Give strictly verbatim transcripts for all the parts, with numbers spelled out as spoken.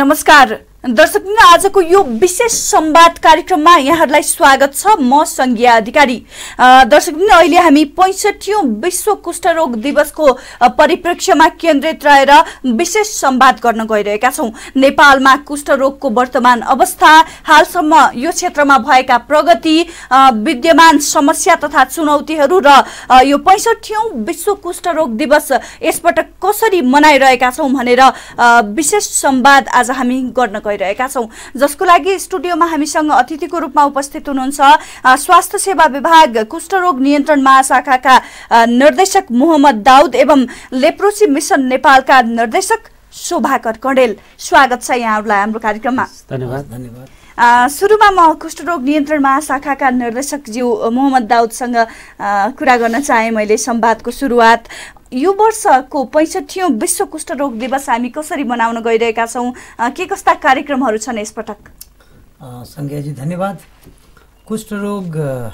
नमस्कार दर्शकवृन्द, आजको यो विशेष संवाद कार्यक्रममा यहाँहरूलाई स्वागत छ। म संज्ञा अधिकारी। दर्शकवृन्द, अहिले हामी पैंसठीऔं विश्व कुष्ठरोग दिवसको परिप्रेक्ष्यमा केन्द्रित रहेर विशेष संवाद गर्न गइरहेका छौं। नेपालमा कुष्ठरोगको वर्तमान अवस्था, हालसम्म यो क्षेत्रमा भएका प्रगति, विद्यमान समस्या तथा चुनौतीहरू र यो पैंसठीऔं विश्व कुष्ठरोग दिवस यसपटक कसरी मनाइरहेका छौं भनेर विशेष संवाद आज हामी गर्न रहेका छौं, जसको लागि स्टुडियोमा हामीसँग अतिथिको रूपमा उपस्थित हुनुहुन्छ स्वास्थ्य सेवा विभाग कुष्ठरोग नियन्त्रण महाशाखाका निर्देशक मोहम्मद दाउद एवं लेप्रोसी मिशन नेपालका निर्देशक शोभाकर कडेल। स्वागत छ यहाँहरूलाई हाम्रो कार्यक्रममा। धन्यवाद धन्यवाद। सुरुमा म कुष्ठरोग नियन्त्रण महाशाखाका निर्देशक ज्यू मोहम्मद दाउदसँग कुरा गर्न चाहे। मैले संवादको सुरुवात यो वर्षको पैंसठीऔं विश्व कुष्ठरोग दिवस हामी कसरी मनाउन गइरहेका छौं, के कस्ता कार्यक्रमहरू छन् यसपटक? संज्ञाजी धन्यवाद। कुष्ठरोग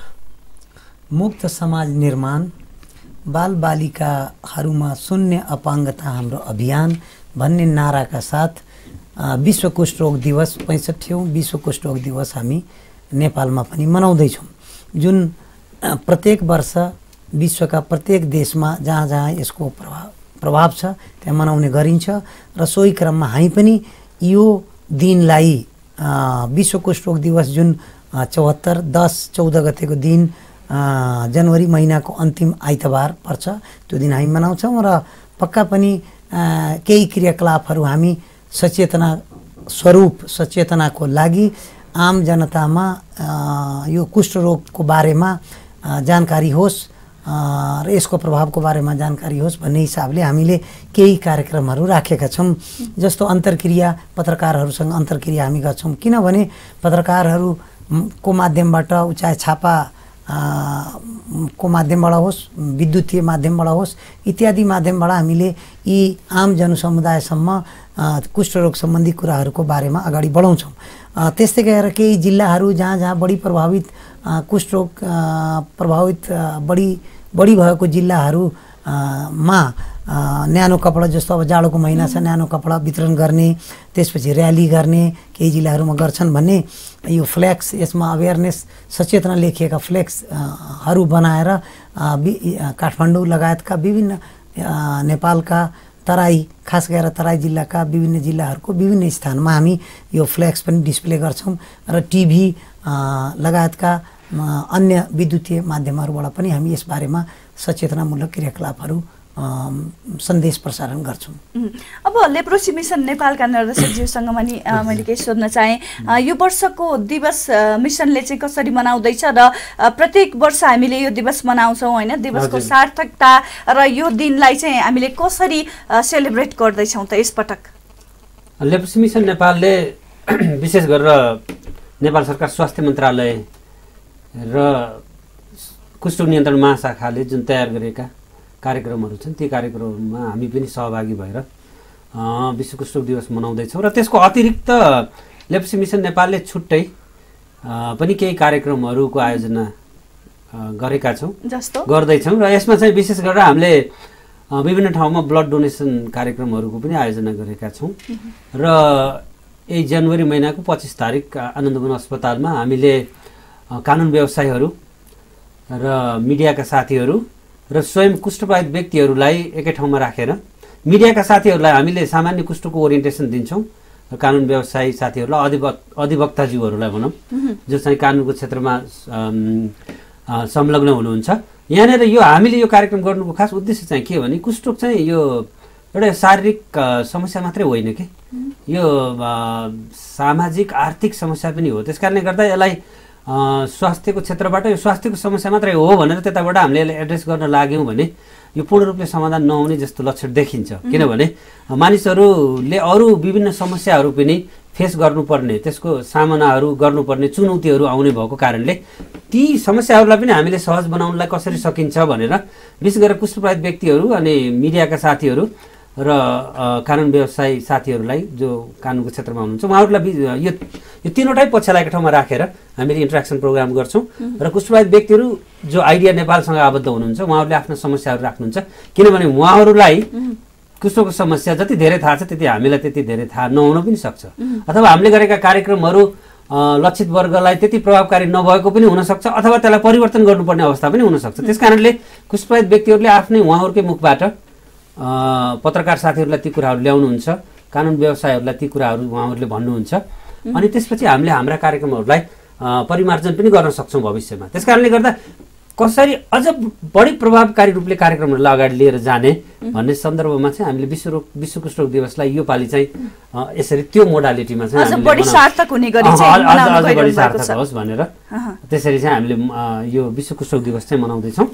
मुक्त समाज निर्माण, बाल बालिकाहरूमा शून्य अपाङ्गता हाम्रो अभियान भन्ने नाराका साथ विश्व कुष्ठरोग दिवस पैंसठीऔं विश्व कुष्ठरोग दिवस हामी नेपालमा पनि मनाउँदैछौँ, जुन प्रत्येक वर्ष विश्वका प्रत्येक देशमा जहाँ जहाँ यसको प्रभाव प्रभाव छ त्यहाँ मनाउने गरिन्छ र सोही क्रममा हामी पनि यो दिनलाई विश्व कुष्ठरोग दिवस जुन चौहत्तर दस चौध गतेको दिन जनवरी महिनाको अन्तिम आइतबार पर्छ त्यो दिन हामी मनाउँछौँ र पक्का पनि केही क्रियाकलापहरू हामी सचेतना स्वरूप सचेतनाको लागि आम जनतामा यो कुष्ठरोगको बारेमा जानकारी होस् र यसको प्रभावको बारेमा जानकारी होस् भन्ने हिसाबले हामीले केही कार्यक्रमहरू राखेका छौँ। जस्तो अन्तर्क्रिया, पत्रकारहरूसँग अन्तर्क्रिया हामी गर्छौँ, किनभने पत्रकारहरूको माध्यमबाट चाहे छापा को माध्यमबाट होस्, विद्युतीय माध्यमबाट होस्, इत्यादि माध्यमबाट हामीले यी आम जनसमुदायसम्म कुष्ठरोग सम्बन्धी कुराहरूको बारेमा अगाडि बढाउँछौँ। त्यस्तै गरेर केही जिल्लाहरू जहाँ जहाँ बढी प्रभावित कुष्ठरोग प्रभावित बढी बढी भएको जिल्लाहरूमा न्यानो कपडा, जस्तो अब जाडोको महिना छ, न्यानो कपडा वितरण गर्ने, त्यसपछि र्याली गर्ने केही जिल्लाहरूमा गर्छन् भन्ने यो फ्लेक्स, यसमा अवेरनेस सचेतना लेखिएका फ्लेक्सहरू बनाएर काठमाडौँ लगायतका विभिन्न नेपालका तराई, खास गरेर तराई जिल्लाका विभिन्न जिल्लाहरूको विभिन्न स्थानमा हामी यो फ्लेक्स पनि डिस्प्ले गर्छौँ र टिभी लगायतका अन्य विद्युतीय माध्यमहरूबाट पनि हामी यसबारेमा सचेतनामूलक क्रियाकलापहरू सन्देश प्रसारण गर्छौँ। अब लेप्रोसी मिसन नेपालका निर्देशकज्यूसँग पनि मैले केही सोध्न चाहेँ। यो वर्षको दिवस मिसनले चाहिँ कसरी मनाउँदैछ र प्रत्येक वर्ष हामीले यो दिवस मनाउँछौँ होइन, दिवसको सार्थकता र यो दिनलाई चाहिँ हामीले कसरी सेलिब्रेट गर्दैछौँ त यसपटक? लेप्रोसी मिसन नेपालले विशेष गरेर नेपाल सरकार स्वास्थ्य मन्त्रालय र कुष्ठरोग नियन्त्रण महाशाखाले जुन तयार गरेका कार्यक्रमहरू छन् ती कार्यक्रममा हामी पनि सहभागी भएर विश्व कुष्ठरोग दिवस मनाउँदैछौँ र त्यसको अतिरिक्त लेप्रोसी मिसन नेपालले छुट्टै पनि केही कार्यक्रमहरूको आयोजना गरेका छौँ, जस्तो गर्दैछौँ र यसमा चाहिँ विशेष गरेर हामीले विभिन्न ठाउँमा ब्लड डोनेसन कार्यक्रमहरूको पनि आयोजना गरेका छौँ र यही जनवरी महिनाको पच्चिस तारिक आनन्दवन अस्पतालमा हामीले कानुन व्यवसायीहरू र मिडियाका साथीहरू र स्वयं कुष्ठबाधित व्यक्तिहरूलाई एकै ठाउँमा राखेर मिडियाका साथीहरूलाई हामीले सामान्य कुष्ठको ओरिएन्टेसन दिन्छौँ र कानुन व्यवसायी साथीहरूलाई अधिवक् अधिवक्ताज्यूहरूलाई भनौँ जो चाहिँ कानुनको क्षेत्रमा संलग्न हुनुहुन्छ। यहाँनिर यो हामीले यो कार्यक्रम गर्नुको खास उद्देश्य चाहिँ के हो भने कुष्ठरोग चाहिँ यो एउटा शारीरिक समस्या मात्रै होइन कि यो सामाजिक आर्थिक समस्या पनि हो। त्यसकारणले गर्दा यसलाई स्वास्थ्यको क्षेत्रबाट यो स्वास्थ्यको समस्या मात्रै हो भनेर त्यताबाट हामीले यसलाई एड्रेस गर्न लाग्यौँ भने यो पूर्ण रूपले समाधान नहुने जस्तो लक्षण देखिन्छ, किनभने मानिसहरूले अरू विभिन्न समस्याहरू पनि फेस गर्नुपर्ने, त्यसको सामनाहरू गर्नुपर्ने चुनौतीहरू आउने भएको कारणले ती समस्याहरूलाई पनि हामीले सहज बनाउनलाई कसरी सकिन्छ भनेर विशेष गरेर कुष्ठबाधित व्यक्तिहरू अनि मिडियाका साथीहरू र कानुन व्यवसायी साथीहरूलाई जो कानुनको क्षेत्रमा हुनुहुन्छ उहाँहरूलाई यो यो तीनवटै पक्षलाई एक ठाउँमा राखेर हामीले इन्टरेक्सन प्रोग्राम गर्छौँ र कुष्ठबाधित व्यक्तिहरू जो आइडिया नेपालसँग आबद्ध हुनुहुन्छ उहाँहरूले आफ्ना समस्याहरू राख्नुहुन्छ, किनभने उहाँहरूलाई कुष्ठरोगको समस्या जति धेरै थाहा छ त्यति हामीलाई त्यति धेरै थाहा नहुन पनि सक्छ, अथवा हामीले गरेका कार्यक्रमहरू लक्षित वर्गलाई त्यति प्रभावकारी नभएको पनि हुनसक्छ, अथवा त्यसलाई परिवर्तन गर्नुपर्ने अवस्था पनि हुनसक्छ। त्यस कारणले कुष्ठप्रभावित व्यक्तिहरूले आफ्नै उहाँहरूकै मुखबाट पत्रकार साथीहरूलाई ती कुराहरू ल्याउनुहुन्छ, कानुन व्यवसायहरूलाई ती कुराहरू उहाँहरूले भन्नुहुन्छ, अनि त्यसपछि हामीले हाम्रा कार्यक्रमहरूलाई परिमार्जन पनि गर्न सक्छौँ भविष्यमा। त्यस कारणले गर्दा कसरी अझ बढी प्रभावकारी रूपले कार्यक्रमहरूलाई अगाडि लिएर जाने भन्ने सन्दर्भमा चाहिँ हामीले विश्व विश्व कुष्ठरोग दिवसलाई यो पालि चाहिँ यसरी त्यो मोडालिटीमा चाहिँ अझ बढी सार्थक हुने गरी चाहिँ मनाउन गइरहेको छ होस् भनेर त्यसरी चाहिँ हामीले यो विश्व कुष्ठरोग दिवस चाहिँ मनाउँदैछौँ।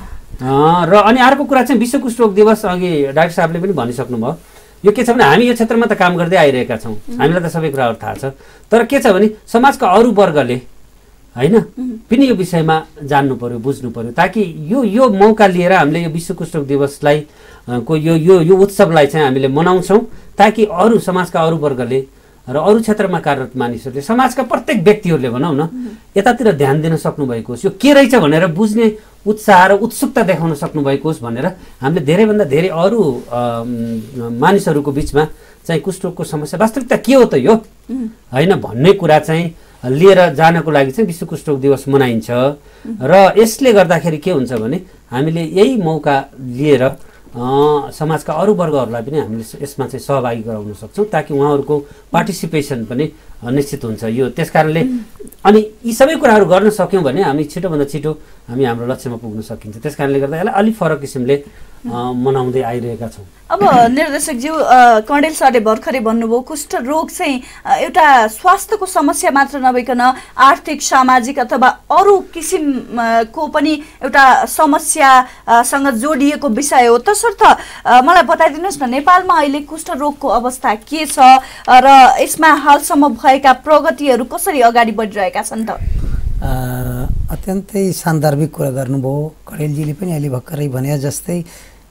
र अनि अर्को कुरा चाहिँ विश्व कुष्ठरोग दिवस अघि डाक्टर साहबले पनि भनिसक्नुभयो, यो के छ भने हामी यो क्षेत्रमा त काम गर्दै आइरहेका छौँ, हामीलाई त सबै कुराहरू थाहा छ, तर के छ भने समाजका अरू वर्गले हैन पनि यो विषयमा जान्नु पर्यो, बुझ्नु पर्यो, ताकि यो यो मौका लिएर हामीले यो विश्व कुष्ठरोग दिवसलाई को यो यो यो उत्सवलाई चाहिँ हामीले मनाउँछौँ, ताकि अरू समाजका अरू वर्गले र अरू क्षेत्रमा कार्यरत मानिसहरूले, समाजका प्रत्येक व्यक्तिहरूले भनौँ न यतातिर ध्यान दिन सक्नुभएको होस्, यो के रहेछ भनेर बुझ्ने उत्साह र उत्सुकता देखाउन सक्नुभएको होस् भनेर हामीले धेरैभन्दा धेरै अरू मानिसहरूको बिचमा चाहिँ कुष्ठरोगको समस्या वास्तविकता के हो त यो हैन भन्ने कुरा चाहिँ लिएर जानको लागि चाहिँ विश्व कुष्ठरोग दिवस मनाइन्छ। र यसले गर्दाखेरि के हुन्छ भने हामीले यही मौका लिएर समाजका अरू वर्गहरूलाई पनि हामीले यसमा चाहिँ सहभागी गराउन सक्छौँ, ताकि उहाँहरूको पार्टिसिपेसन पनि निश्चित हुन्छ। यो त्यस कारणले अनि यी सबै कुराहरू गर्न सक्यौँ भने हामी छिटोभन्दा छिटो हामी हाम्रो लक्ष्यमा पुग्न सकिन्छ। त्यस कारणले गर्दा यसलाई अलिक फरक किसिमले मनाउँदै आइरहेका छौँ। अब निर्देशकज्यू कणेल सरले भर्खरै भन्नुभयो कुष्ठ रोग चाहिँ एउटा स्वास्थ्यको समस्या मात्र नभइकन आर्थिक, सामाजिक अथवा अरू किसिमको पनि एउटा समस्यासँग जोडिएको विषय हो। तसर्थ मलाई बताइदिनुहोस् न, नेपालमा अहिले कुष्ठ रोगको अवस्था के छ र यसमा हालसम्म भएका प्रगतिहरू कसरी अगाडि बढिरहेका छन् त? अत्यन्तै सान्दर्भिक कुरा गर्नुभयो कणेलजीले पनि अहिले भर्खरै भने जस्तै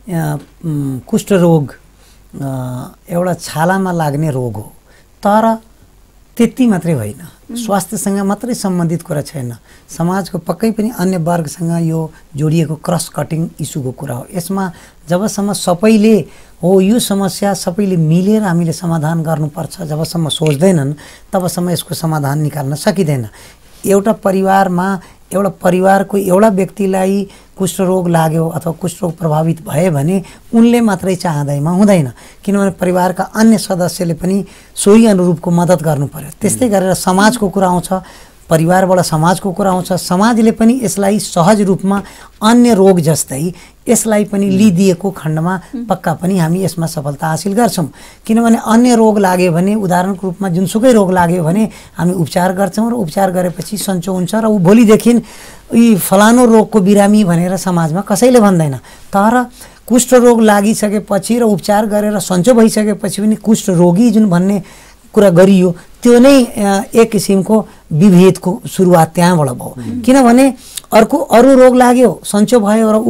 कुष्ठरोग एउटा छालामा लाग्ने रोग हो, तर त्यति मात्रै होइन, स्वास्थ्यसँग मात्रै सम्बन्धित कुरा छैन, समाजको पक्कै पनि अन्य वर्गसँग यो जोडिएको क्रस कटिङ इस्युको कुरा हो। यसमा जबसम्म सबैले हो यो समस्या सबैले मिलेर हामीले समाधान गर्नुपर्छ जबसम्म सोच्दैनन् तबसम्म यसको समाधान निकाल्न सकिँदैन। एउटा परिवारमा एउटा परिवारको एउटा व्यक्तिलाई कुष्ठरोग लाग्यो अथवा कुष्ठरोग प्रभावित भए भने उनले मात्रै चाहँदैमा हुँदैन, किनभने परिवारका अन्य सदस्यले पनि सोही अनुरूपको मद्दत गर्नु पर्यो। त्यस्तै गरेर समाजको कुरा आउँछ, परिवारबाट समाजको कुरा आउँछ, समाजले पनि यसलाई सहज रूपमा अन्य रोग जस्तै यसलाई पनि लिदिएको खण्डमा पक्का पनि हामी यसमा सफलता हासिल गर्छौँ। किनभने अन्य रोग लाग्यो भने, उदाहरणको रूपमा जुनसुकै रोग लाग्यो भने हामी उपचार गर्छौँ र उपचार गरेपछि सन्चो हुन्छ र ऊ भोलिदेखि यी फलानु रोगको बिरामी भनेर समाजमा कसैले भन्दैन। तर कुष्ठ रोग लागिसकेपछि र उपचार गरेर सन्चो भइसकेपछि पनि कुष्ठ रोगी जुन भन्ने कुरा गरियो त्यो नै एक किसिमको विभेदको सुरुवात त्यहाँबाट भयो। किनभने अर्को अरू रोग लाग्यो सन्चो भयो र ऊ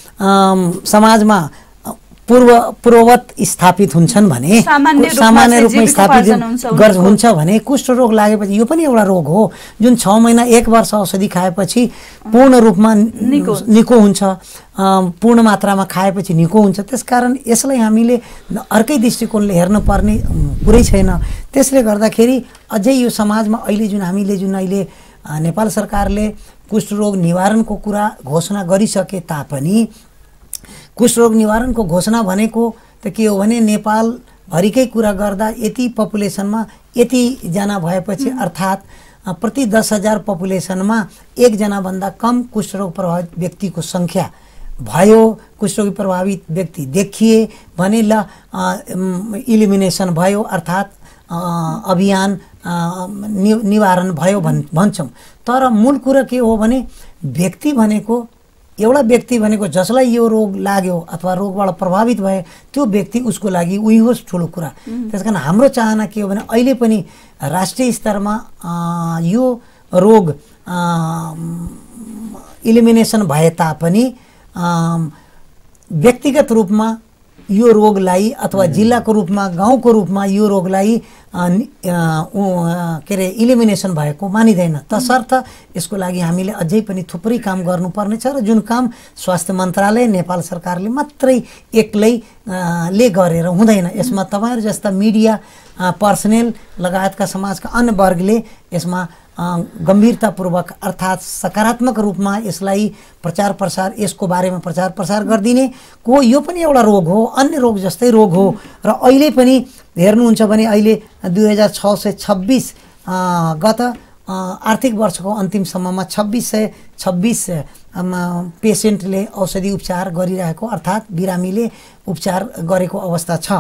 समाजमा पूर्व पूर्ववत स्थापित हुन्छन् भने, सामान्य रूपमा स्थापित गर् हुन्छ भने कुष्ठ रोग लागेपछि यो पनि एउटा रोग हो जुन छ महिना एक वर्ष औषधि खाएपछि पूर्ण रूपमा निको हुन्छ, पूर्ण मात्रामा खाएपछि निको हुन्छ। त्यसकारण यसलाई हामीले अर्कै दृष्टिकोणले हेर्नुपर्ने कुरै छैन। त्यसले गर्दाखेरि अझै यो समाजमा अहिले जुन हामीले जुन अहिले नेपाल सरकारले कुष्ठरोग निवारणको कुरा घोषणा गरिसके तापनि कुष्ठरोग निवारणको घोषणा भनेको त के हो भने नेपालभरिकै कुरा गर्दा यति पपुलेसनमा यतिजना भएपछि अर्थात् प्रति दस हजार पपुलेसनमा एकजनाभन्दा कम कुष्ठरोग प्रभावित व्यक्तिको सङ्ख्या भयो, कुष्ठरोग प्रभावित व्यक्ति देखिए भने ल इलिमिनेसन भयो अर्थात् अभियान निवारण भयो भन् भन्छौँ। तर मूल कुरा के हो भने व्यक्ति भनेको एउटा व्यक्ति भनेको जसलाई यो रोग लाग्यो अथवा रोगबाट प्रभावित भए त्यो व्यक्ति उसको लागि उही होस् ठुलो कुरा। त्यसकारण हाम्रो चाहना के हो भने अहिले पनि राष्ट्रिय स्तरमा यो रोग इलिमिनेसन भए तापनि व्यक्तिगत रूपमा यो रोगलाई अथवा जिल्लाको रूपमा गाउँको रूपमा यो रोगलाई के अरे इलिमिनेसन भएको मानिँदैन। तसर्थ यसको लागि हामीले अझै पनि थुप्रै काम गर्नुपर्नेछ र जुन काम स्वास्थ्य मन्त्रालय नेपाल सरकारले मात्रै एक्लै ले गरेर हुँदैन। यसमा तपाईँहरू जस्ता मिडिया पर्सनल लगायतका समाजका अन्य वर्गले यसमा गम्भीरतापूर्वक अर्थात् सकारात्मक रूपमा यसलाई प्रचार प्रसार यसको बारेमा प्रचार प्रसार गरिदिने को यो पनि एउटा रोग हो, अन्य रोग जस्तै रोग हो। र अहिले पनि हेर्नुहुन्छ भने अहिले दुई हजार छ सय छब्बिस गत आर्थिक वर्षको अन्तिमसम्ममा छब्बिस सय छब्बिस पेसेन्टले औषधि उपचार गरिरहेको अर्थात् बिरामीले उपचार गरेको अवस्था छ।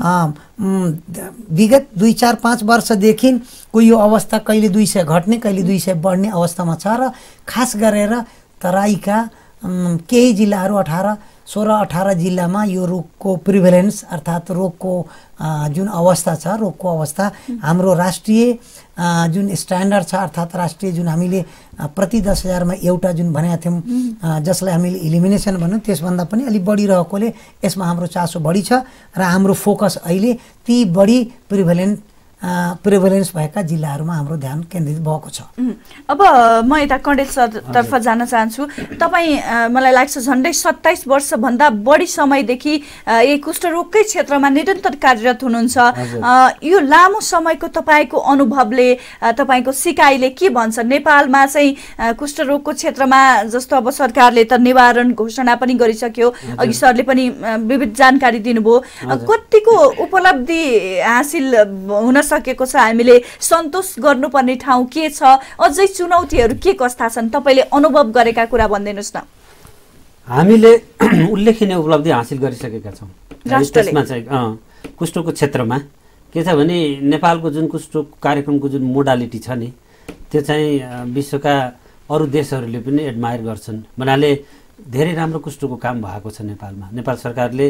विगत दुई चार पाँच वर्षदेखि को यो अवस्था कहिले दुई सय घट्ने कहिले दुई सय बढ्ने अवस्थामा छ र खास गरेर तराईका केही जिल्लाहरू अठार सोह्र अठार जिल्लामा यो रोगको प्रिभेलेन्स अर्थात् रोगको जुन अवस्था छ रोगको अवस्था हाम्रो राष्ट्रिय जुन स्ट्यान्डर्ड छ अर्थात् राष्ट्रिय जुन हामीले प्रति दस हजारमा एउटा जुन भनेका थियौँ जसलाई हामीले इलिमिनेसन भन्यौँ त्यसभन्दा पनि अलिक बढिरहेकोले यसमा हाम्रो चासो बढी छ र हाम्रो फोकस अहिले ती बढी प्रिभेलेन्ट प्रिभेलेन्स भएका जिल्लाहरूमा हाम्रो ध्यान केन्द्रित भएको छ। अब म यता कण्डेल सरतर्फ जान चाहन्छु। तपाईँ मलाई लाग्छ झन्डै सत्ताइस वर्षभन्दा बढी समयदेखि यही कुष्ठरोगकै क्षेत्रमा निरन्तर कार्यरत हुनुहुन्छ। यो लामो समयको तपाईँको अनुभवले तपाईँको सिकाइले के भन्छ? नेपालमा चाहिँ कुष्ठरोगको क्षेत्रमा जस्तो अब सरकारले त निवारण घोषणा पनि गरिसक्यो, अघि सरले पनि विविध जानकारी दिनुभयो, कतिको उपलब्धि हासिल हुन सकेको छ? हामीले सन्तोष गर्नुपर्ने ठाउँ के छ? अझै चुनौतीहरू के कस्ता छन्? तपाईँले अनुभव गरेका कुरा भनिदिनुहोस् न। हामीले उल्लेखनीय उपलब्धि हासिल गरिसकेका छौँ त्यसमा चाहिँ कुष्ठको क्षेत्रमा। के छ भने नेपालको जुन कुष्ठ कार्यक्रमको जुन मोडालिटी छ नि त्यो चाहिँ विश्वका अरू देशहरूले पनि एडमायर गर्छन्। भन्नाले धेरै राम्रो कुष्ठको काम भएको छ नेपालमा। नेपाल सरकारले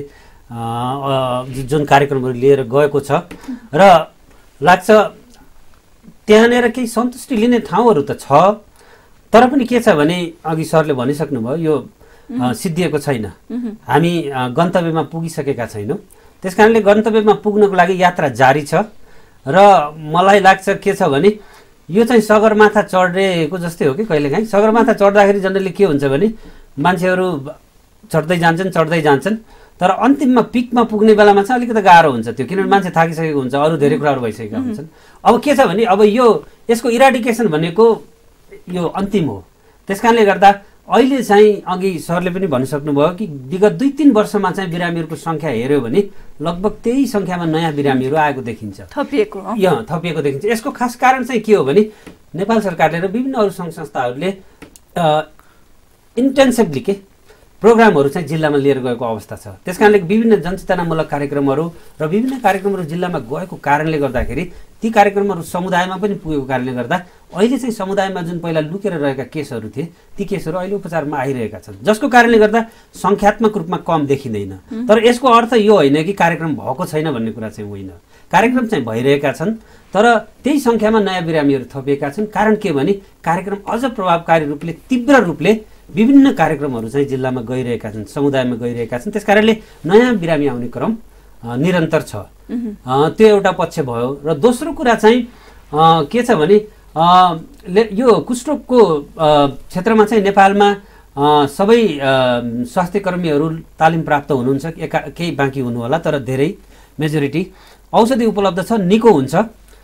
जुन कार्यक्रमहरू लिएर गएको छ र लाग्छ त्यहाँनिर केही सन्तुष्टि लिने ठाउँहरू त छ, तर पनि के छ भने अघि सरले भनिसक्नुभयो यो सिद्धिएको छैन। हामी गन्तव्यमा पुगिसकेका छैनौँ। त्यस कारणले गन्तव्यमा पुग्नको लागि यात्रा जारी छ र मलाई लाग्छ के छ भने यो चाहिँ सगरमाथा चढेको जस्तै हो कि कहिलेकाहीँ सगरमाथा चढ्दाखेरि जनरली के हुन्छ भने मान्छेहरू चढ्दै जान्छन् चढ्दै जान्छन् तर अन्तिममा पिकमा पुग्ने बेलामा चाहिँ अलिकति गाह्रो हुन्छ त्यो, किनभने मान्छे थाकिसकेको हुन्छ, अरू धेरै कुराहरू भइसकेका हुन्छन्। अब के छ भने अब यो यसको इराडिकेसन भनेको यो अन्तिम हो। त्यस कारणले गर्दा अहिले चाहिँ अघि सरले पनि भनिसक्नुभयो कि विगत दुई तिन वर्षमा चाहिँ बिरामीहरूको सङ्ख्या हेऱ्यो भने लगभग त्यही सङ्ख्यामा नयाँ बिरामीहरू आएको देखिन्छ, थपिएको यहाँ थपिएको देखिन्छ। यसको खास कारण चाहिँ के हो भने नेपाल सरकारले र विभिन्न अरू सङ्घ संस्थाहरूले इन्टेन्सिभली के प्रोग्रामहरू चाहिँ जिल्लामा लिएर गएको अवस्था छ। त्यस कारणले विभिन्न जनचेतनामूलक कार्यक्रमहरू र विभिन्न कार्यक्रमहरू जिल्लामा गएको कारणले गर्दाखेरि ती कार्यक्रमहरू समुदायमा पनि पुगेको कारणले गर्दा अहिले चाहिँ समुदायमा जुन पहिला लुकेर रहेका केसहरू थिए ती केसहरू अहिले उपचारमा आइरहेका छन्, जसको कारणले गर्दा सङ्ख्यात्मक रूपमा कम देखिँदैन। तर यसको अर्थ यो होइन कि कार्यक्रम भएको छैन भन्ने कुरा चाहिँ होइन। कार्यक्रम चाहिँ भइरहेका छन् तर त्यही सङ्ख्यामा नयाँ बिरामीहरू थपिएका छन्। कारण के भने कार्यक्रम अझ प्रभावकारी रूपले तीव्र रूपले विभिन्न कार्यक्रमहरू चाहिँ जिल्लामा गइरहेका छन्, समुदायमा गइरहेका छन्। त्यस कारणले नयाँ बिरामी आउने क्रम निरन्तर छ। त्यो एउटा पक्ष भयो। र दोस्रो कुरा चाहिँ के छ भने यो कुष्ठरोगको क्षेत्रमा चाहिँ नेपालमा सबै स्वास्थ्य कर्मीहरू तालिम प्राप्त हुनुहुन्छ, एका केही बाँकी हुनु होला तर धेरै मेजोरिटी औषधि उपलब्ध छ, निको हुन्छ।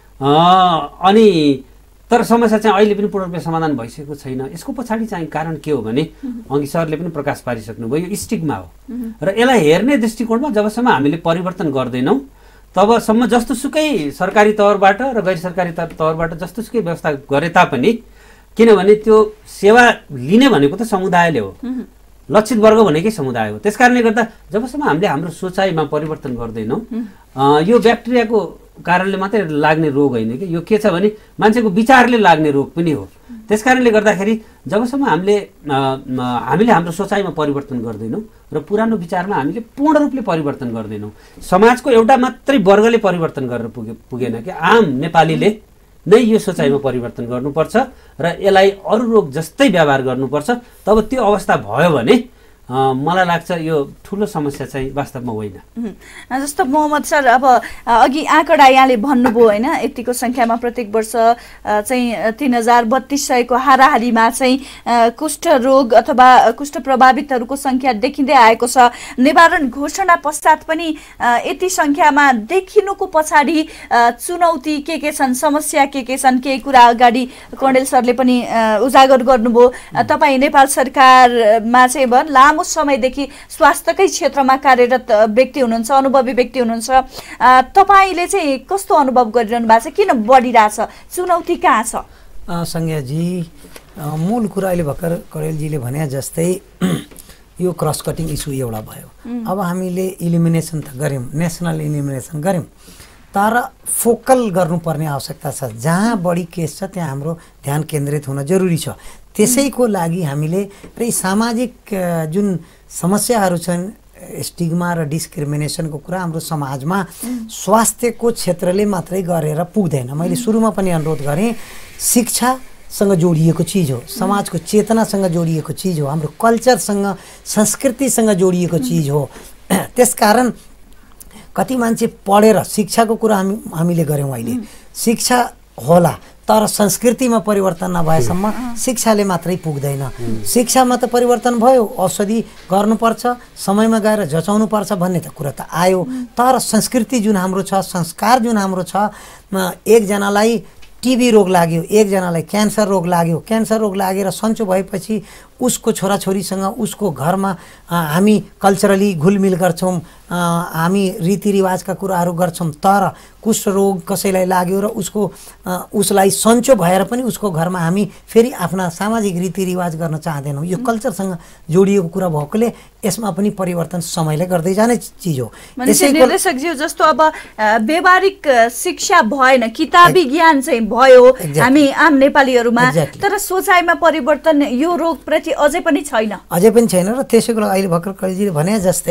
अनि तर समस्या चाहिँ अहिले पनि पूर्ण रूपले समाधान भइसकेको छैन। यसको पछाडि चाहिँ कारण के हो भने अघि सरले पनि प्रकाश पारिसक्नुभयो, यो स्टिग्मा हो। र यसलाई हेर्ने दृष्टिकोणमा जबसम्म हामीले परिवर्तन गर्दैनौँ तबसम्म जस्तोसुकै सरकारी तौरबाट र गैर सरकारी तौरबाट जस्तोसुकै व्यवस्था गरे तापनि, किनभने त्यो सेवा लिने भनेको त समुदायले हो, लक्षित वर्ग भनेकै समुदाय हो। त्यस कारणले गर्दा जबसम्म हामीले हाम्रो सोचाइमा परिवर्तन गर्दैनौँ, यो ब्याक्टेरियाको कारणले मात्रै लाग्ने रोग होइन कि यो के छ भने मान्छेको विचारले लाग्ने रोग पनि हो। त्यस कारणले गर्दाखेरि जबसम्म हामीले हामीले हाम्रो सोचाइमा परिवर्तन गर्दैनौँ र पुरानो विचारमा हामीले पूर्ण रूपले परिवर्तन गर्दैनौँ, समाजको एउटा मात्रै वर्गले परिवर्तन गरेर पुगे पुगेन कि आम नेपालीले नै यो सोचाइमा परिवर्तन गर्नुपर्छ र यसलाई अरू रोग जस्तै व्यवहार गर्नुपर्छ। तब त्यो अवस्था भयो भने मलाई लाग्छ यो ठुलो समस्या चाहिँ वास्तवमा होइन। जस्तो मोहम्मद सर, अब अघि आँकडा यहाँले भन्नुभयो होइन, यतिको सङ्ख्यामा प्रत्येक वर्ष चाहिँ तिन हजार बत्तिस सयको हाराहारीमा चाहिँ कुष्ठ रोग अथवा कुष्ठ प्रभावितहरूको सङ्ख्या देखिँदै आएको छ। निवारण घोषणा पश्चात पनि यति सङ्ख्यामा देखिनुको पछाडि चुनौती के के छन्, समस्या के के छन्, केही कुरा अगाडि कणेल सरले पनि उजागर गर्नुभयो। तपाईँ नेपाल सरकारमा चाहिँ भयो लामो समयदेखि स्वास्थ्यकै क्षेत्रमा कार्यरत व्यक्ति हुनुहुन्छ, अनुभवी व्यक्ति हुनुहुन्छ, तपाईँले चाहिँ कस्तो अनुभव गरिरहनु भएको छ, किन बढिरहेछ, चुनौती कहाँ छ? संज्ञाजी, मूल कुरा अहिले भर्खर कणेलजीले भने जस्तै यो क्रस कटिङ इस्यु एउटा भयो। अब हामीले इलिमिनेसन त गऱ्यौँ, नेसनल इलिमिनेसन गऱ्यौँ, तर फोकल गर्नुपर्ने आवश्यकता छ। जहाँ बढी केस छ त्यहाँ हाम्रो ध्यान केन्द्रित हुन जरुरी छ। त्यसैको लागि हामीले र सामाजिक जुन समस्याहरू छन्, स्टिग्मा र डिस्क्रिमिनेसनको कुरा हाम्रो समाजमा स्वास्थ्यको क्षेत्रले मात्रै गरेर पुग्दैन। मैले सुरुमा पनि अनुरोध गरेँ, शिक्षासँग जोडिएको चिज हो, समाजको चेतनासँग जोडिएको चिज हो, हाम्रो कल्चरसँग संस्कृतिसँग जोडिएको चिज हो। त्यसकारण कति मान्छे पढेर शिक्षाको कुरा हामी हामीले गऱ्यौँ, अहिले शिक्षा होला तर संस्कृतिमा परिवर्तन नभएसम्म शिक्षाले मात्रै पुग्दैन। शिक्षामा त परिवर्तन भयो, औषधि गर्नुपर्छ, समयमा गएर जचाउनुपर्छ भन्ने त कुरा त आयो, तर संस्कृति जुन हाम्रो छ, संस्कार जुन हाम्रो छ, एकजनालाई टिबी रोग लाग्यो, एकजनालाई क्यान्सर रोग लाग्यो, क्यान्सर रोग लागेर सन्चो भएपछि उसको छोराछोरीसँग उसको घरमा हामी कल्चरली घुलमिल गर्छौँ, हामी रीतिरिवाजका कुराहरू गर्छौँ, तर कुष्ठ रोग कसैलाई लाग्यो र उसको उसलाई सन्चो भएर पनि उसको घरमा हामी फेरि आफ्ना सामाजिक रीतिरिवाज गर्न चाहँदैनौँ। यो कल्चरसँग जोडिएको कुरा भएकोले यसमा पनि परिवर्तन समयले गर्दै जाने चिज हो। निर्देशकज्यू, जस्तो अब व्यावहारिक शिक्षा भएन, किताबी ज्ञान चाहिँ भयो हामी आम नेपालीहरूमा, तर सोचाइमा परिवर्तन यो रोगप्रति अझै पनि छैन अझै पनि छैन र त्यसैको लागि अहिले भर्खर कलेजीले भने जस्तै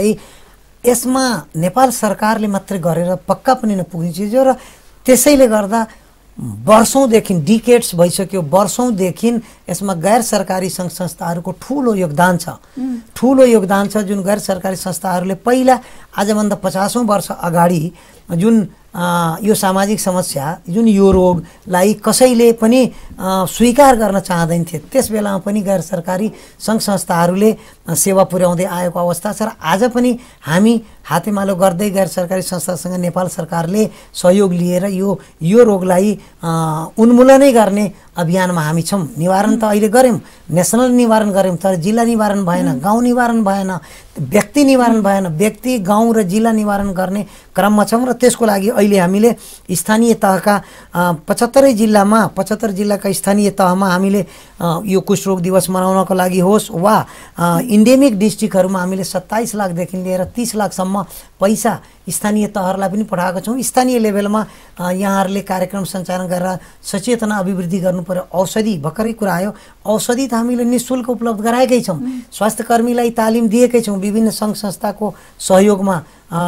यसमा नेपाल सरकारले मात्रै गरेर पक्का पनि नपुग्ने चिज हो। र त्यसैले गर्दा वर्षौँदेखि डिकेड्स भइसक्यो, वर्षौँदेखि यसमा गैर सरकारी सङ्घ संस्थाहरूको ठुलो योगदान छ, ठुलो योगदान छ। जुन गैर सरकारी संस्थाहरूले पहिला आजभन्दा पचासौँ वर्ष अगाडि जुन यो सामाजिक समस्या, जुन यो रोगलाई कसैले पनि स्वीकार गर्न चाहँदैनथे, त्यस बेलामा पनि गैर सरकारी सङ्घ संस्थाहरूले सेवा पुर्याउँदै आएको अवस्था छ। र आज पनि हामी हातेमालो गर्दै गैर सरकारी संस्थासँग नेपाल सरकारले सहयोग लिएर यो यो रोगलाई उन्मूलनै गर्ने अभियानमा हामी छौँ। निवारण त अहिले गऱ्यौँ, नेसनल निवारण गऱ्यौँ, तर जिल्ला निवारण भएन, गाउँ निवारण भएन, व्यक्ति निवारण भएन। व्यक्ति, गाउँ र जिल्ला निवारण गर्ने क्रममा छौँ र त्यसको लागि अहिले हामीले स्थानीय तहका पचहत्तरै जिल्लामा पचहत्तर जिल्लाका स्थानीय तहमा हामीले यो कुष्ठरोग दिवस मनाउनको लागि होस् वा इन्डेमिक डिस्ट्रिक्टहरूमा हामीले सत्ताइस लाखदेखि लिएर तीस लाखसम्म पैसा स्थानीय तहहरूलाई पनि पठाएको छौँ। स्थानीय लेभलमा यहाँहरूले कार्यक्रम सञ्चालन गरेर सचेतना अभिवृद्धि गर्नु पर्यो। औषधि, भर्खरै कुरा आयो, औषधि त हामीले निःशुल्क उपलब्ध गराएकै छौँ, स्वास्थ्य कर्मीलाई तालिम दिएकै छौँ विभिन्न सङ्घ संस्थाको सहयोगमा।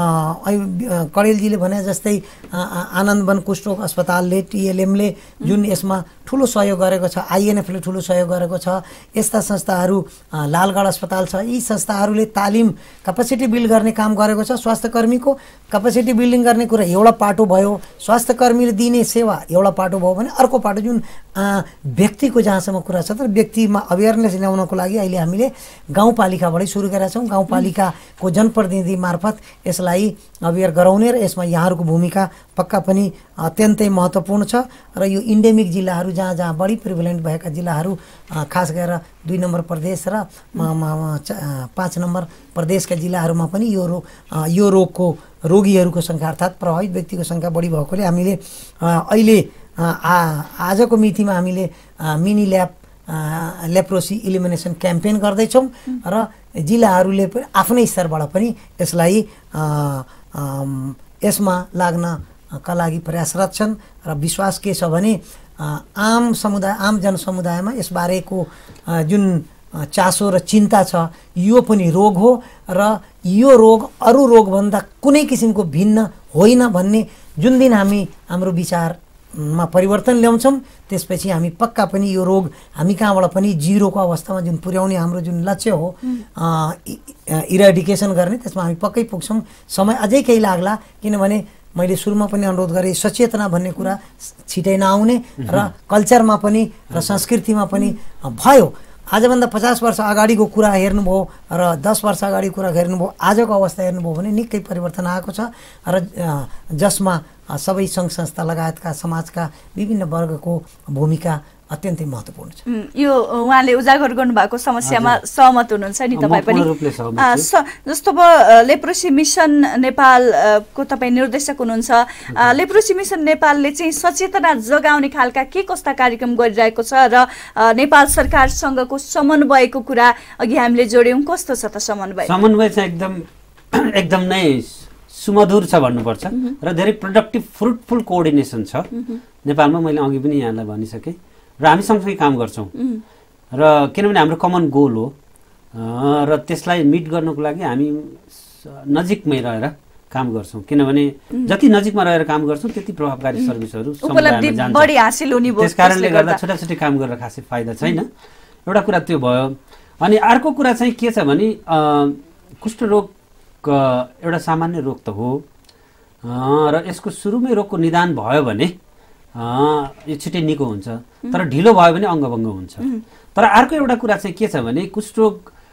कणेलजीले भने जस्तै आनन्दवन कुष्ठरोग अस्पतालले, टिएलएमले जुन यसमा ठुलो सहयोग गरेको छ, आइएनएफले ठुलो सहयोग गरेको छ, यस्ता संस्थाहरू, लालगढ अस्पताल छ, यी संस्थाहरूले तालिम, क्यापासिटी बिल्ड गर्ने काम गरेको छ। स्वास्थ्य कर्मीको क्यापासिटी बिल्डिङ गर्ने कुरा एउटा पाटो भयो, स्वास्थ्य कर्मीले दिने सेवा एउटा पाटो भयो भने अर्को पाटो जुन व्यक्तिको जहाँसम्म कुरा छ, तर व्यक्तिमा अवेरनेस ल्याउनको लागि अहिले हामीले गाउँपालिकाबाटै सुरु गरेका छौँ। गाउँपालिकाको जनप्रतिनिधि मार्फत यसलाई अवेर गराउने र यसमा यहाँहरूको भूमिका पक्का पनि अत्यन्तै महत्त्वपूर्ण छ। र यो इन्डेमिक जिल्लाहरू जहाँ जहाँ बढी प्रिभलेन्ट भएका जिल्लाहरू, खास गरेर दुई नम्बर प्रदेश र पाँच नम्बर प्रदेशका जिल्लाहरूमा पनि यो रोग यो रोगको रोगीहरूको सङ्ख्या अर्थात् प्रभावित व्यक्तिको सङ्ख्या बढी भएकोले हामीले अहिले आजको मितिमा हामीले mini lab leprosy elimination campaign गर्दैछौँ र जिल्लाहरूले पनि आफ्नै स्तरबाट पनि यसलाई यसमा लाग्नका लागि प्रयासरत छन्। र विश्वास के छ भने आम समुदाय, आम जनसमुदायमा यसबारेको जुन चासो र चिन्ता छ, यो पनि रोग हो र यो रोग अरू रोगभन्दा कुनै किसिमको भिन्न होइन भन्ने जुन दिन हामी हाम्रो विचार मा परिवर्तन ल्याउँछौँ त्यसपछि हामी पक्का पनि यो रोग हामी कहाँबाट पनि जिरोको अवस्थामा जुन पुर्याउने हाम्रो जुन लक्ष्य हो इराडिकेसन गर्ने त्यसमा हामी पक्कै पुग्छौँ। समय अझै केही लाग्ला किनभने मैले सुरुमा पनि अनुरोध गरेँ सचेतना भन्ने कुरा छिटै नआउने र कल्चरमा पनि र संस्कृतिमा पनि भयो। आजभन्दा पचास वर्ष अगाडिको कुरा हेर्नुभयो र दस वर्ष अगाडिको कुरा हेर्नुभयो आजको अवस्था हेर्नुभयो भने निकै परिवर्तन आएको छ र जसमा सबै सङ्घ संस्था लगायतका समाजका विभिन्न वर्गको भूमिका अत्यन्तै महत्त्वपूर्ण छ। यो उहाँले उजागर गर्नुभएको समस्यामा सहमत हुनुहुन्छ नि तपाईँ पनि? जस्तो अब लेप्रोसी मिसन नेपालको तपाईँ निर्देशक हुनुहुन्छ। लेप्रोसी मिसन नेपालले चाहिँ सचेतना जगाउने खालका के कस्ता कार्यक्रम गरिरहेको छ र नेपाल सरकारसँगको समन्वयको कुरा अघि हामीले जोड्यौँ, कस्तो छ त समन्वय? समन्वय चाहिँ एकदम एकदम नै सुमधुर छ भन्नुपर्छ र धेरै प्रोडक्टिभ फ्रुटफुल कोअर्डिनेसन छ नेपालमा। मैले अघि पनि यहाँलाई भनिसकेँ र हामी सँगसँगै काम गर्छौँ र किनभने हाम्रो कमन गोल हो र त्यसलाई मिट गर्नको लागि हामी नजिकमै रहेर काम गर्छौँ। किनभने जति नजिकमा रहेर काम गर्छौँ त्यति प्रभावकारी सर्भिसहरू उपलब्धि बढी हासिल हुने भयो। त्यस कारणले गर्दा छोटा छोटी काम गरेर खासै फाइदा छैन। एउटा कुरा त्यो भयो। अनि अर्को कुरा चाहिँ के छ भने कुष्ठरोग एउटा सामान्य रोग त हो र यसको सुरुमै रोगको निदान भयो भने यो छिटै निको हुन्छ, तर ढिलो भयो भने अङ्गभङ्ग हुन्छ। तर अर्को एउटा कुरा चाहिँ के छ भने कुष्ठरोग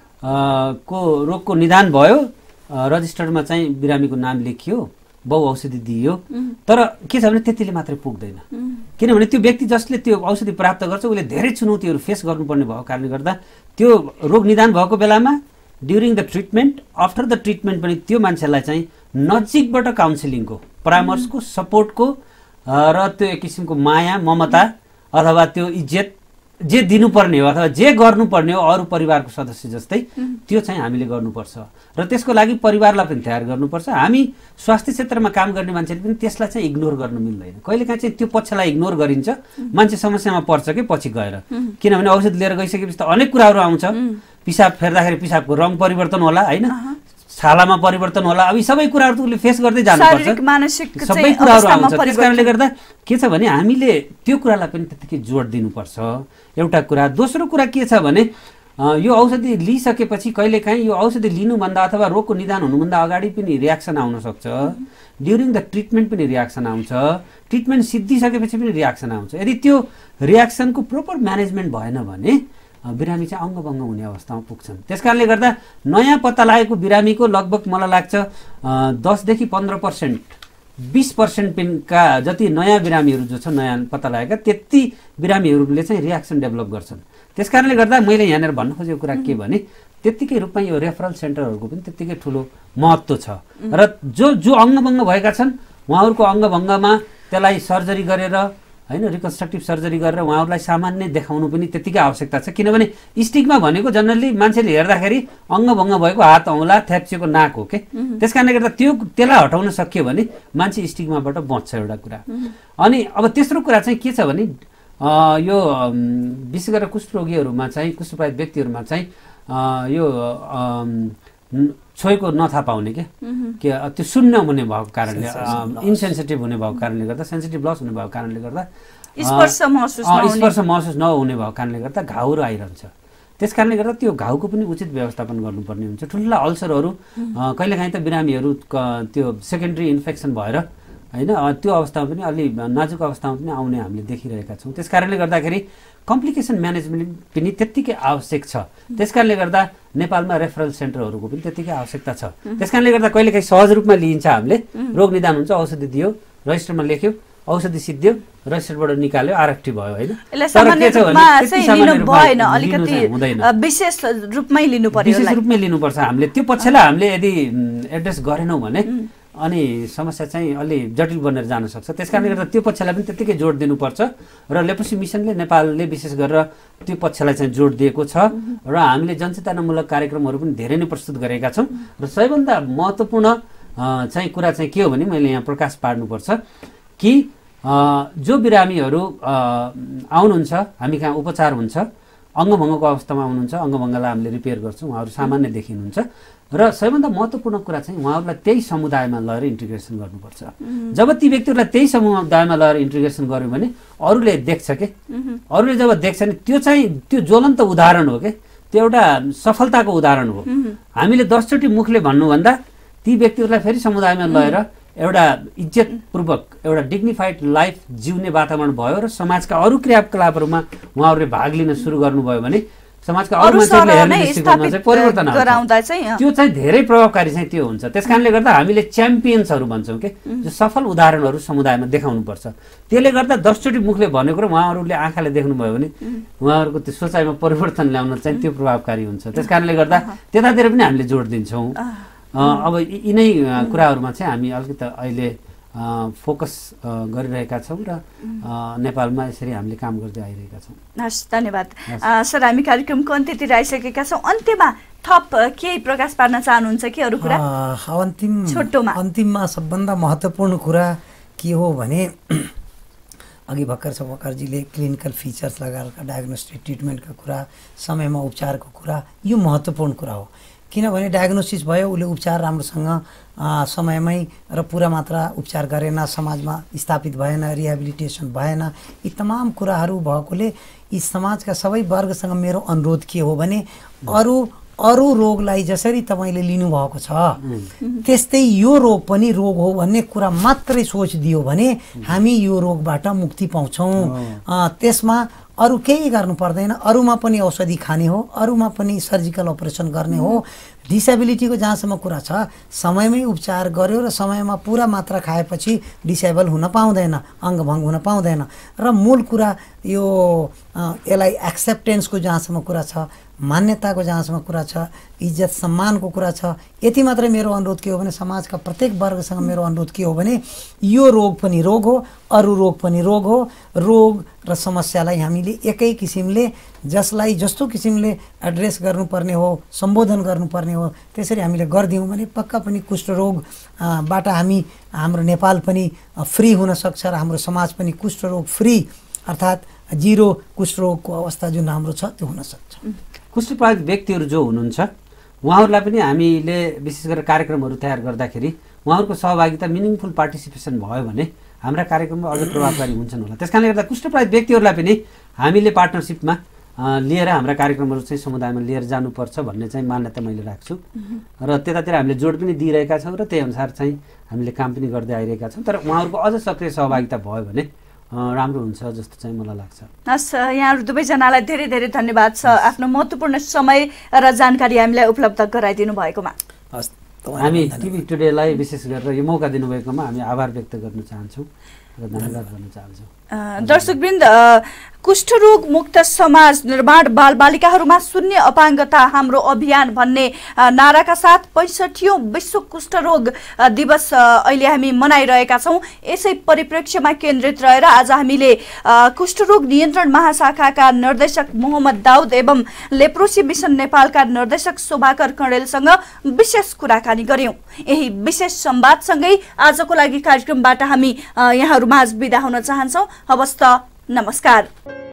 को रोगको निदान भयो, रजिस्टरमा चाहिँ बिरामीको नाम लेखियो, बहु औषधि दिइयो, तर के छ भने त्यतिले मात्रै पुग्दैन। किनभने त्यो व्यक्ति जसले त्यो औषधि प्राप्त गर्छ उसले धेरै चुनौतीहरू फेस गर्नुपर्ने भएको कारणले गर्दा त्यो रोग निदान भएको बेलामा during the treatment after the treatment पनि त्यो मान्छेलाई चाहिँ नजिकबाट काउन्सिलिङको परामर्शको सपोर्टको र त्यो एक किसिमको माया ममता अथवा त्यो इज्जत जे दिनुपर्ने हो अथवा जे गर्नुपर्ने हो अरू परिवारको सदस्य जस्तै त्यो चाहिँ हामीले गर्नुपर्छ र त्यसको लागि परिवारलाई पनि तयार गर्नुपर्छ। हामी स्वास्थ्य क्षेत्रमा काम गर्ने मान्छेले पनि त्यसलाई चाहिँ इग्नोर गर्न मिल्दैन। कहिलेकाहीँ चाहिँ त्यो पक्षलाई इग्नोर गरिन्छ, मान्छे समस्यामा पर्छ कि पछि गएर, किनभने औषध लिएर गइसकेपछि त अनेक कुराहरू आउँछ। पिसाब फेर्दाखेरि पिसाबको रङ परिवर्तन होला, होइन, छालामा परिवर्तन होला, अब यी सबै कुराहरू त उसले फेस गर्दै जानुपर्छ, सबै कुराहरू आउँछ। त्यस कारणले गर्दा के छ भने हामीले त्यो कुरालाई पनि त्यतिकै जोड दिनुपर्छ, एउटा कुरा। दोस्रो कुरा के छ भने यो औषधि लिइसकेपछि कहिलेकाहीँ यो औषधि लिनुभन्दा अथवा रोगको निदान हुनुभन्दा अगाडि पनि रियाक्सन आउन सक्छ, ड्युरिङ द ट्रिटमेन्ट पनि रियाक्सन आउँछ, ट्रिटमेन्ट सिद्धिसकेपछि पनि रियाक्सन आउँछ। यदि त्यो रियाक्सनको प्रोपर म्यानेजमेन्ट भएन भने बिरामी चाहिँ अङ्गभङ्ग हुने अवस्थामा पुग्छन्। त्यस कारणले गर्दा नयाँ पत्ता लागेको बिरामीको लगभग मलाई लाग्छ दसदेखि पन्ध्र पर्सेन्ट बिस पर्सेन्टका जति नयाँ बिरामीहरू जो छ नयाँ पत्ता लागेका त्यति बिरामीहरूले चाहिँ रियाक्सन डेभलप गर्छन्। त्यस कारणले गर्दा मैले यहाँनिर भन्न खोजेको कुरा के भने त्यत्तिकै रूपमा यो रेफरल सेन्टरहरूको पनि त्यत्तिकै ठुलो महत्त्व छ र जो जो अङ्गभङ्ग भएका छन् उहाँहरूको अङ्गभङ्गमा त्यसलाई सर्जरी गरेर, होइन, रिकन्स्ट्रक्टिभ सर्जरी गरेर उहाँहरूलाई सामान्य देखाउनु पनि त्यत्तिकै आवश्यकता छ। किनभने स्टिगमा भनेको जनरली मान्छेले हेर्दाखेरि अङ्गभङ्ग भएको हात औँला थ्याप्चिएको नाक हो के। त्यस कारणले गर्दा त्यो त्यसलाई हटाउन सकियो भने मान्छे स्टिगमाबाट बच्छ, एउटा कुरा। अनि अब तेस्रो कुरा चाहिँ के छ भने यो विशेष गरेर कुष्ठरोगीहरूमा चाहिँ कुष्ठबाधित व्यक्तिहरूमा चाहिँ यो छोएको नथाहा पाउने के के त्यो शून्य हुने भएको कारणले, इन्सेन्सिटिभ हुने भएको कारणले गर्दा, सेन्सिटिभ लस हुने भएको कारणले गर्दा, स्पर्श महसुस स्पर्श महसुस नहुने भएको कारणले गर्दा घाउहरू आइरहन्छ। त्यस कारणले गर्दा त्यो घाउको पनि उचित व्यवस्थापन गर्नुपर्ने हुन्छ। ठुल्ठुला अल्सरहरू कहिलेकाहीँ त बिरामीहरू त्यो सेकेन्डरी इन्फेक्सन भएर, होइन, त्यो अवस्थामा पनि अलि नाजुक अवस्थामा पनि आउने हामीले देखिरहेका छौँ। त्यस कारणले गर्दाखेरि कम्प्लिकेसन म्यानेजमेन्ट पनि त्यत्तिकै आवश्यक छ। त्यस कारणले गर्दा नेपालमा रेफरल सेन्टरहरूको पनि त्यत्तिकै आवश्यकता छ। त्यस कारणले गर्दा कहिलेकाहीँ सहज रूपमा लिइन्छ, हामीले रोग निदान हुन्छ, औषधि दियो, रजिस्टरमा लेख्यो, औषधि सिद्धियो, रजिस्टरबाट निकाल्यो, आरएफटी भयो, होइन। विशेष रूपमै लिनुपर्छ विशेष रूपमै लिनुपर्छ हामीले। त्यो पक्षलाई हामीले यदि एड्रेस गरेनौँ भने अनि समस्या चाहिँ अलि जटिल बनेर जान सक्छ। त्यस कारणले गर्दा त्यो पक्षलाई पनि त्यत्तिकै जोड दिनुपर्छ र लेप्रोसी मिसनले नेपालले विशेष गरेर त्यो पक्षलाई चाहिँ जोड दिएको छ र हामीले जनचेतनामूलक कार्यक्रमहरू पनि धेरै नै प्रस्तुत गरेका छौँ। र सबैभन्दा महत्त्वपूर्ण चाहिँ कुरा चाहिँ के हो भने मैले यहाँ प्रकाश पार्नुपर्छ कि जो बिरामीहरू आउनुहुन्छ हामी कहाँ उपचार हुन्छ अङ्गभङ्गको अवस्थामा हुनुहुन्छ, अङ्गभङ्गलाई हामीले रिपेयर गर्छौँ, उहाँहरू सामान्य देखिनुहुन्छ। र सबैभन्दा महत्त्वपूर्ण कुरा चाहिँ उहाँहरूलाई त्यही समुदायमा लगेर इन्टिग्रेसन गर्नुपर्छ। जब ती व्यक्तिहरूलाई त्यही समुदायमा लगेर इन्टिग्रेसन गर्यो भने अरूले देख्छ के, अरूले जब देख्छ नि त्यो चाहिँ त्यो ज्वलन्त उदाहरण हो के, त्यो एउटा सफलताको उदाहरण हो। हामीले दसचोटि मुखले भन्नुभन्दा ती व्यक्तिहरूलाई फेरि समुदायमा लगेर एउटा इज्जतपूर्वक एउटा डिग्निफाइड लाइफ जिउने वातावरण भयो र समाजका अरू क्रियाकलापहरूमा उहाँहरूले भाग लिन सुरु गर्नुभयो भने समाजका अरू मान्छेहरूले हेर्ने दृष्टिकोणमा चाहिँ परिवर्तन आउँछ। त्यो चाहिँ धेरै प्रभावकारी चाहिँ त्यो हुन्छ। त्यस कारणले गर्दा हामीले च्याम्पियन्सहरू भन्छौँ कि जो सफल उदाहरणहरू समुदायमा देखाउनुपर्छ। त्यसले गर्दा दसचोटि मुखले भनेको र उहाँहरूले आँखाले देख्नुभयो भने उहाँहरूको त्यो सोचाइमा परिवर्तन ल्याउन चाहिँ त्यो प्रभावकारी हुन्छ। त्यस कारणले गर्दा त्यतातिर पनि हामीले जोड दिन्छौँ। अब यिनै कुराहरूमा चाहिँ हामी अलिकति अहिले फोकस गरिरहेका छौँ र नेपालमा यसरी हामीले काम गर्दै आइरहेका छौँ। हस्, धन्यवाद सर। हामी कार्यक्रमको अन्त्यतिर आइसकेका छौँ। अन्त्यमा थप केही प्रकाश पार्न चाहनुहुन्छ कि अरू कुरा? अन्तिम छोटोमा अन्तिममा सबभन्दा महत्त्वपूर्ण कुरा के हो भने अघि भर्खर सभाकरजीले क्लिनिकल फिचर्स लगाएर डायग्नोस्टिक ट्रिटमेन्टका कुरा, समयमा उपचारको कुरा, यो महत्त्वपूर्ण कुरा हो। किनभने डायग्नोसिस भयो, उसले उपचार राम्रोसँग समयमै र पुरा मात्रा उपचार गरेन, समाजमा स्थापित भएन, रिहेबिलिटेसन भएन, यी तमाम कुराहरू भएकोले यी समाजका सबै वर्गसँग मेरो अनुरोध के हो भने अरू अरू रोगलाई जसरी तपाईँले लिनुभएको छ त्यस्तै यो रोग पनि रोग हो भन्ने कुरा मात्रै सोच दियो भने हामी यो रोगबाट मुक्ति पाउँछौँ। त्यसमा अरू केही गर्नु पर्दैन, अरूमा पनि औषधि खाने हो, अरूमा पनि सर्जिकल अपरेसन गर्ने हो। डिसेबिलिटीको जहाँसम्म कुरा छ, समयमै उपचार गर्यो र समयमा पुरा मात्रा खाएपछि डिसेबल हुन पाउँदैन, अङ्गभङ्ग हुन पाउँदैन। र मूल कुरा यो यसलाई एक्सेप्टेन्सको जहाँसम्म कुरा छ, मान्यताको जहाँसम्म कुरा छ, इज्जत सम्मानको कुरा छ, यति मात्रै मेरो अनुरोध के हो भने समाजका प्रत्येक वर्गसँग मेरो अनुरोध के हो भने यो रोग पनि रोग हो, अरू रोग पनि रोग हो। रोग र समस्यालाई हामीले एकै किसिमले, जसलाई जस्तो किसिमले एड्रेस गर्नुपर्ने हो, सम्बोधन गर्नुपर्ने हो, त्यसरी हामीले गरिदियौँ भने पक्का पनि कुष्ठरोगबाट हामी हाम्रो नेपाल पनि फ्री हुन सक्छ र हाम्रो समाज पनि कुष्ठरोग फ्री अर्थात् जिरो कुष्ठरोगको अवस्था जुन हाम्रो छ त्यो हुन सक्छ। कुष्ठप्रभावित व्यक्तिहरू जो हुनुहुन्छ उहाँहरूलाई पनि हामीले विशेष गरेर कार्यक्रमहरू तयार गर्दाखेरि उहाँहरूको सहभागिता मिनिङफुल पार्टिसिपेसन भयो भने हाम्रा कार्यक्रममा अझ प्रभावकारी हुन्छन् होला। त्यस कारणले गर्दा कुष्ठप्रभावित व्यक्तिहरूलाई पनि हामीले पार्टनरसिपमा लिएर हाम्रा कार्यक्रमहरू चाहिँ समुदायमा लिएर जानुपर्छ भन्ने चाहिँ मान्यता मैले राख्छु र त्यतातिर हामीले जोड पनि दिइरहेका छौँ र त्यही अनुसार चाहिँ हामीले काम पनि गर्दै आइरहेका छौँ। तर उहाँहरूको अझ सक्रिय सहभागिता भयो भने राम्रो हुन्छ जस्तो चाहिँ मलाई लाग्छ। हस्, यहाँहरू दुवैजनालाई धेरै धेरै धन्यवाद छ आफ्नो महत्त्वपूर्ण समय र जानकारी हामीलाई उपलब्ध गराइदिनु भएकोमा। हस्, हामी टिभी टुडेलाई विशेष गरेर यो मौका दिनुभएकोमा हामी आभार व्यक्त गर्न चाहन्छौँ र धन्यवाद गर्न चाहन्छौँ। दर्शकवृन्द, कुष्ठरोग मुक्त समाज निर्माण बालबालिकाहरूमा शून्य अपाङ्गता हाम्रो अभियान भन्ने नाराका साथ पैँसठीौँ विश्व कुष्ठरोग दिवस अहिले हामी मनाइरहेका छौँ। यसै परिप्रेक्ष्यमा केन्द्रित रहेर आज हामीले कुष्ठरोग नियन्त्रण महाशाखाका निर्देशक मोहम्मद दाउद एवं लेप्रोसी मिसन नेपालका निर्देशक शोभाकर कणेलसँग विशेष कुराकानी गर्यौं। यही विशेष संवादसँगै आजको लागि कार्यक्रमबाट हामी यहाँहरूमाझ बिदा हुन चाहन्छौँ। हवस् त, नमस्कार।